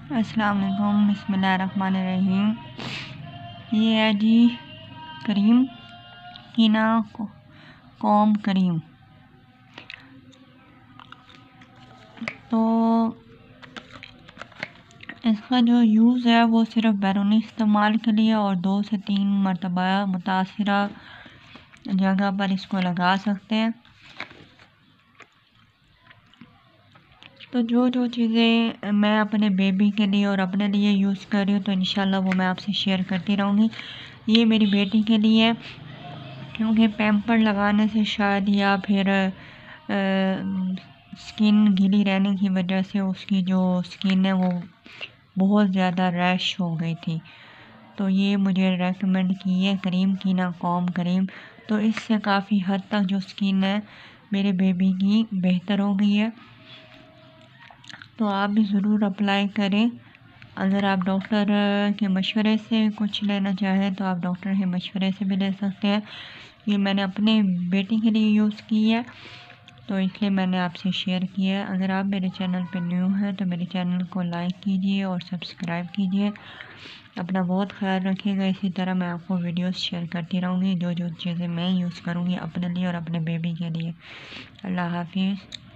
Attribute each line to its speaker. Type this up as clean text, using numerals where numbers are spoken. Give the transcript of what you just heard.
Speaker 1: अस्सलाम वालेकुम, बिस्मिल्लाहिर्रहमानिर्रहीम। ये है जी करीम कीना कॉम करीम। तो इसका जो यूज़ है वो सिर्फ बैरूनी इस्तेमाल के लिए और 2 से 3 मरतबा मुतासिरा जगह पर इसको लगा सकते हैं। तो जो चीज़ें मैं अपने बेबी के लिए और अपने लिए यूज़ कर रही हूँ तो इंशाल्लाह वो मैं आपसे शेयर करती रहूँगी। ये मेरी बेटी के लिए है, क्योंकि पैम्पर लगाने से शायद या फिर स्किन गीली रहने की वजह से उसकी जो स्किन है वो बहुत ज़्यादा रैश हो गई थी। तो ये मुझे रेकमेंड की है करीम कीना कॉम करीम। तो इससे काफ़ी हद तक जो स्किन है मेरे बेबी की बेहतर हो गई है। तो आप भी ज़रूर अप्लाई करें। अगर आप डॉक्टर के मशवरे से कुछ लेना चाहें तो आप डॉक्टर के मशवरे से भी ले सकते हैं। ये मैंने अपने बेटी के लिए यूज़ की है तो इसलिए मैंने आपसे शेयर किया है। अगर आप मेरे चैनल पर न्यू हैं तो मेरे चैनल को लाइक कीजिए और सब्सक्राइब कीजिए। अपना बहुत ख्याल रखिएगा। इसी तरह मैं आपको वीडियोस शेयर करती रहूँगी जो चीज़ें मैं यूज़ करूँगी अपने लिए और अपने बेबी के लिए। अल्लाह हाफिज़।